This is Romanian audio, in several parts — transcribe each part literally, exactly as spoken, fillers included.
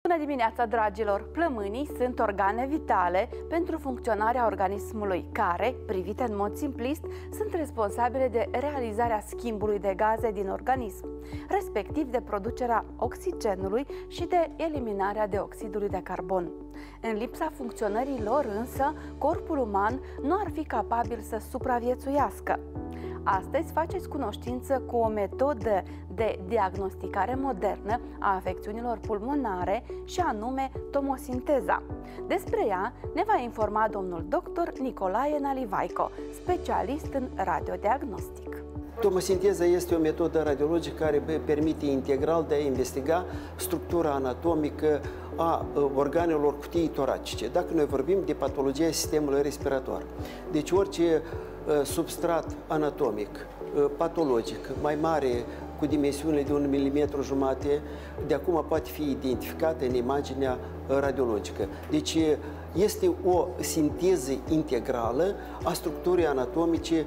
Bună dimineața, dragilor! Plămânii sunt organe vitale pentru funcționarea organismului care, privite în mod simplist, sunt responsabile de realizarea schimbului de gaze din organism, respectiv de producerea oxigenului și de eliminarea dioxidului de carbon. În lipsa funcționării lor însă, corpul uman nu ar fi capabil să supraviețuiască. Astăzi faceți cunoștință cu o metodă de diagnosticare modernă a afecțiunilor pulmonare și anume tomosinteza. Despre ea ne va informa domnul doctor Nicolae Nalivaico, specialist în radiodiagnostic. Tomosinteza este o metodă radiologică care permite integral de a investiga structura anatomică a organelor cutiei toracice, dacă noi vorbim de patologia sistemului respirator. Deci orice substrat anatomic, patologic, mai mare, cu dimensiunile de un milimetru jumate, de acum poate fi identificat în imaginea radiologică. Deci este o sinteză integrală a structurii anatomice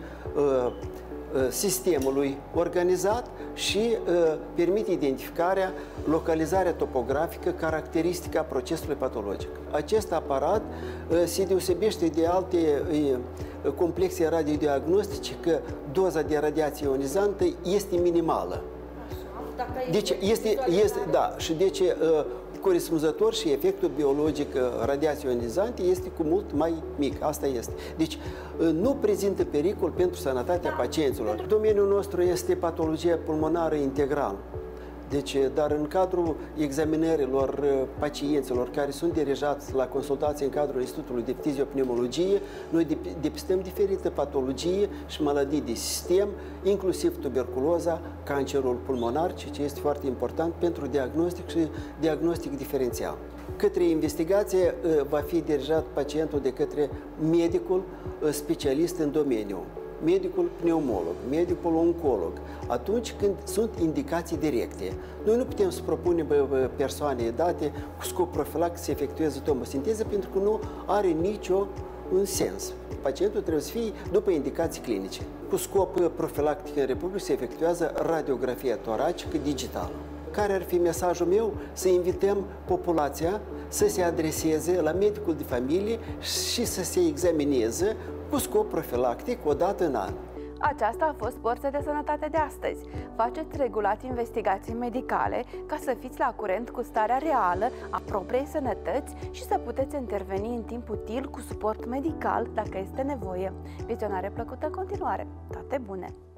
sistemului organizat și uh, permite identificarea, localizarea topografică caracteristică a procesului patologic. Acest aparat uh, se deosebește de alte uh, complexe radiodiagnostice că doza de radiație ionizantă este minimală. Deci este, este, da, și deci uh, corespunzător și efectul biologic radiației ionizante este cu mult mai mic. Asta este. Deci nu prezintă pericol pentru sănătatea pacienților. Domeniul nostru este patologia pulmonară integrală. Deci, dar în cadrul examinărilor pacienților care sunt dirijați la consultații în cadrul Institutului de Fiziopneumologie, noi depistăm diferite patologii și maladii de sistem, inclusiv tuberculoza, cancerul pulmonar, ceea ce este foarte important pentru diagnostic și diagnostic diferențial. Către investigație va fi dirijat pacientul de către medicul specialist în domeniu, medicul pneumolog, medicul oncolog, atunci când sunt indicații directe. Noi nu putem să propunem persoane date cu scop profilact să efectueze tomosinteză pentru că nu are nicio un sens. Pacientul trebuie să fie după indicații clinice. Cu scop profilactic în Republică se efectuează radiografia toracică digitală. Care ar fi mesajul meu? Să invităm populația să se adreseze la medicul de familie și să se examineze cu scop profilactic o dată în an. Aceasta a fost Porția de Sănătate de astăzi. Faceți regulat investigații medicale ca să fiți la curent cu starea reală a propriei sănătăți și să puteți interveni în timp util cu suport medical dacă este nevoie. Vizionare plăcută în continuare. Toate bune!